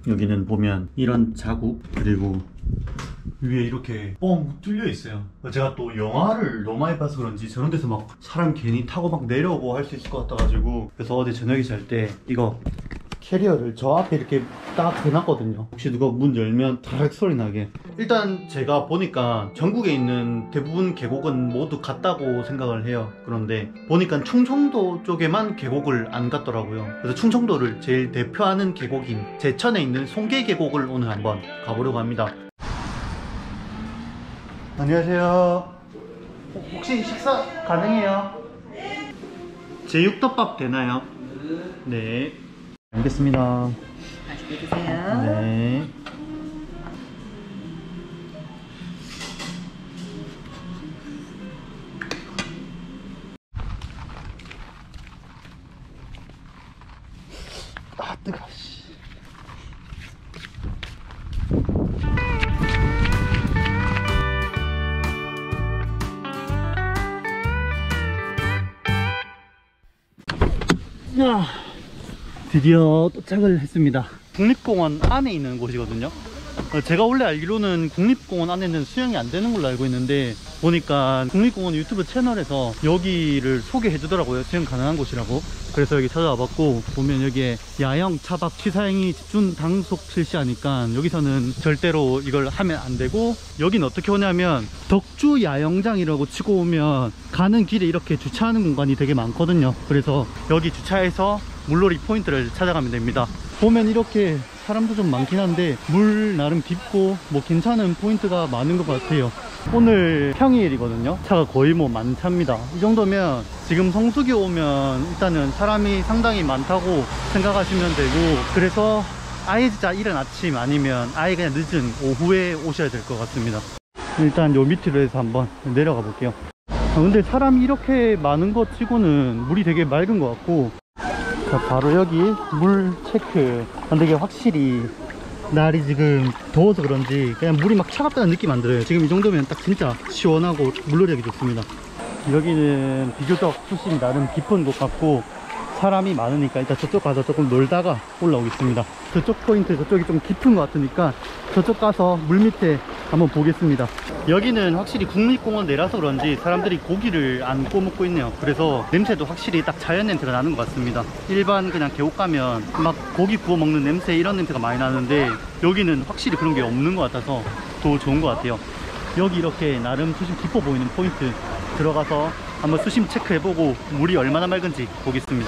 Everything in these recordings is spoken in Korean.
여기는 보면 이런 자국, 그리고 위에 이렇게 뻥 뚫려 있어요. 제가 또 영화를 너무 많이 봐서 그런지 저런 데서 막 사람 괜히 타고 막 내려오고 할 수 있을 것 같아가지고, 그래서 어제 저녁에 잘 때 이거 캐리어를 저 앞에 이렇게 딱 대놨거든요. 혹시 누가 문 열면 다락 소리 나게. 일단 제가 보니까 전국에 있는 대부분 계곡은 모두 같다고 생각을 해요. 그런데 보니까 충청도 쪽에만 계곡을 안 갔더라고요. 그래서 충청도를 제일 대표하는 계곡인 제천에 있는 송계 계곡을 오늘 한번 가보려고 합니다. 안녕하세요. 혹시 식사 가능해요? 제육덮밥 되나요? 네. 알겠습니다. 맛있게 드세요. 네. 아, 뜨거워. 야, 드디어 도착을 했습니다. 국립공원 안에 있는 곳이거든요. 제가 원래 알기로는 국립공원 안에는 수영이 안 되는 걸로 알고 있는데, 보니까 국립공원 유튜브 채널에서 여기를 소개해 주더라고요. 수영 가능한 곳이라고. 그래서 여기 찾아와 봤고, 보면 여기에 야영, 차박, 취사행위 집중 단속 실시하니까 여기서는 절대로 이걸 하면 안 되고, 여기는 어떻게 오냐면 덕주 야영장이라고 치고 오면 가는 길에 이렇게 주차하는 공간이 되게 많거든요. 그래서 여기 주차해서 물놀이 포인트를 찾아가면 됩니다. 보면 이렇게 사람도 좀 많긴 한데 물 나름 깊고 뭐 괜찮은 포인트가 많은 것 같아요. 오늘 평일이거든요. 차가 거의 뭐 만차입니다. 이 정도면 지금 성수기 오면 일단은 사람이 상당히 많다고 생각하시면 되고, 그래서 아예 진짜 이른 아침 아니면 아예 그냥 늦은 오후에 오셔야 될 것 같습니다. 일단 요 밑으로 해서 한번 내려가 볼게요. 근데 사람이 이렇게 많은 것 치고는 물이 되게 맑은 것 같고, 자, 바로 여기 물 체크. 근데 이게 확실히 날이 지금 더워서 그런지 그냥 물이 막 차갑다는 느낌 안 들어요. 지금 이 정도면 딱 진짜 시원하고 물놀이하기 좋습니다. 여기는 비교적 수심이 나름 깊은 곳 같고 사람이 많으니까 일단 저쪽 가서 조금 놀다가 올라오겠습니다. 저쪽 포인트, 저쪽이 좀 깊은 것 같으니까 저쪽 가서 물 밑에 한번 보겠습니다. 여기는 확실히 국립공원 내라서 그런지 사람들이 고기를 안 구워 먹고 있네요. 그래서 냄새도 확실히 딱 자연 냄새가 나는 것 같습니다. 일반 그냥 계곡 가면 막 고기 구워 먹는 냄새, 이런 냄새가 많이 나는데 여기는 확실히 그런 게 없는 것 같아서 더 좋은 것 같아요. 여기 이렇게 나름 수심 깊어 보이는 포인트 들어가서 한번 수심 체크해보고 물이 얼마나 맑은지 보겠습니다.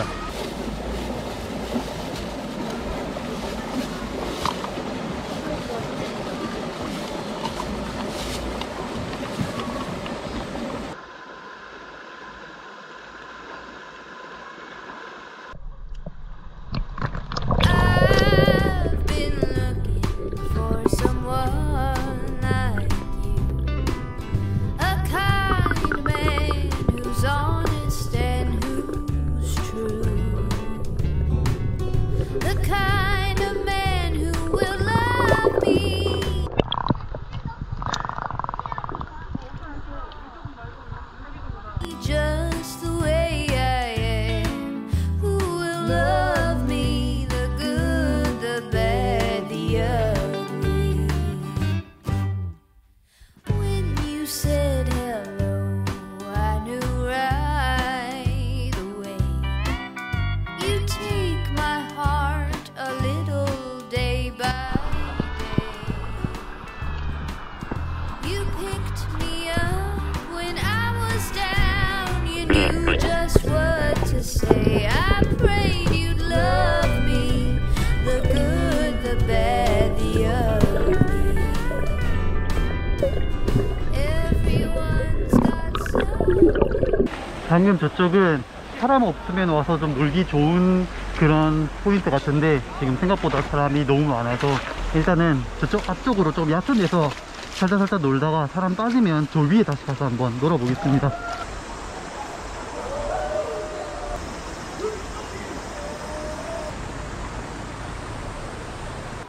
방금 저쪽은 사람 없으면 와서 좀 놀기 좋은 그런 포인트 같은데 지금 생각보다 사람이 너무 많아서 일단은 저쪽 앞쪽으로 좀 얕은 데서 살짝 놀다가 사람 빠지면 저 위에 다시 가서 한번 놀아보겠습니다.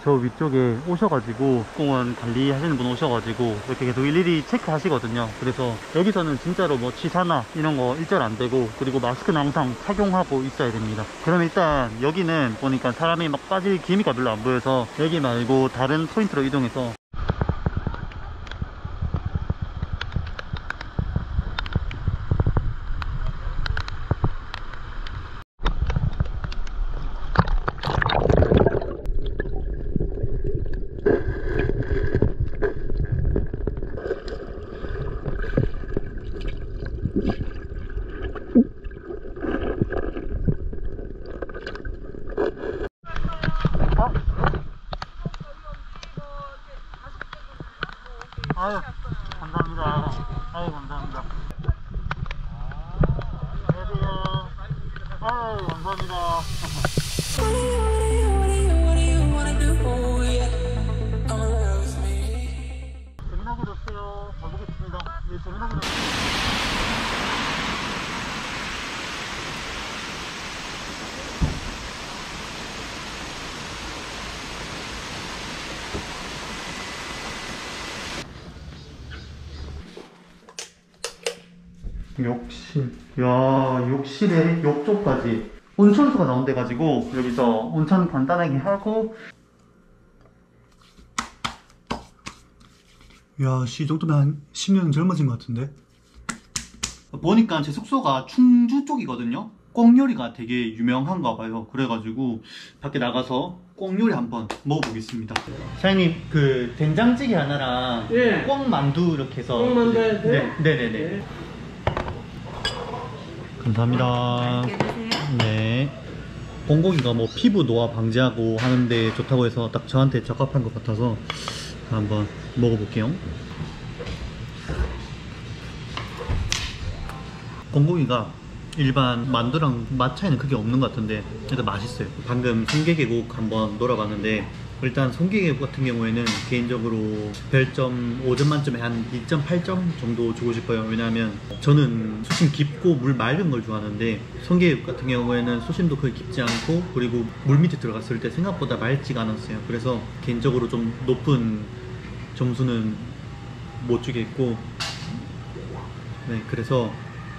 저 위쪽에 오셔가지고 공원 관리하시는 분 오셔가지고 이렇게 계속 일일이 체크하시거든요. 그래서 여기서는 진짜로 뭐 취사나 이런 거 일절 안 되고, 그리고 마스크는 항상 착용하고 있어야 됩니다. 그럼 일단 여기는 보니까 사람이 막 빠질 기미가 별로 안 보여서 여기 말고 다른 포인트로 이동해서 아유, 감사합니다. 아유, 감사합니다. 안녕하세요. 아유, 감사합니다. 재미나게 뒀어요. 가보겠습니다. 네, 재미나게 뒀어요. 욕실. 야, 욕실에 욕조까지 온천수가 나온대 가지고 여기서 온천 간단하게 하고. 야, 씨, 이 정도면 한 10년 젊어진 것 같은데? 보니까 제 숙소가 충주 쪽이거든요. 꽁요리가 되게 유명한가 봐요. 그래가지고 밖에 나가서 꽁요리 한번 먹어보겠습니다. 사장님, 그 된장찌개 하나랑 예. 꽁만두 이렇게 해서. 꽁만두 해야 돼요? 네네네. 네. 감사합니다. 맛있게 드세요. 네. 꽁고기가 뭐 피부 노화 방지하고 하는데 좋다고 해서 딱 저한테 적합한 것 같아서 한번 먹어볼게요. 꽁고기가 일반 만두랑 맛 차이는 크게 없는 것 같은데 일단 맛있어요. 방금 성게계곡 한번 놀아봤는데 일단 성게계곡 같은 경우에는 개인적으로 별점 5점 만점에 한 2.8점 정도 주고 싶어요. 왜냐하면 저는 수심 깊고 물 맑은 걸 좋아하는데 성게계곡 같은 경우에는 수심도 거의 깊지 않고, 그리고 물 밑에 들어갔을 때 생각보다 맑지가 않았어요. 그래서 개인적으로 좀 높은 점수는 못 주겠고, 네, 그래서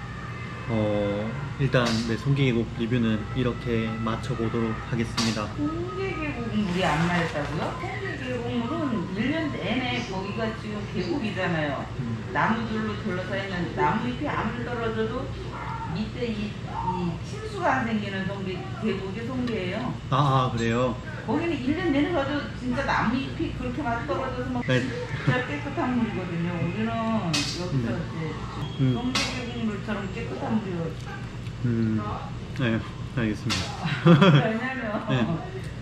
일단 네, 성게계곡 리뷰는 이렇게 마쳐보도록 하겠습니다. 홍계계곡 물이 안 맑다고요? 홍계계곡물은 1년 내내 거기가 지금 계곡이잖아요. 나무들로 둘러싸 있는 나무잎이 아무리 떨어져도 밑에 이 침수가 안 생기는 계곡이 송계예요. 아, 그래요? 거기는 1년 내내 가도 진짜 나무잎이 그렇게 많이 떨어져서 막 네. 진짜 깨끗한 물이거든요. 우리는 여기서 이제 성계계곡물처럼 깨끗한 물이요. 네, 알겠습니다. 왜냐면 네.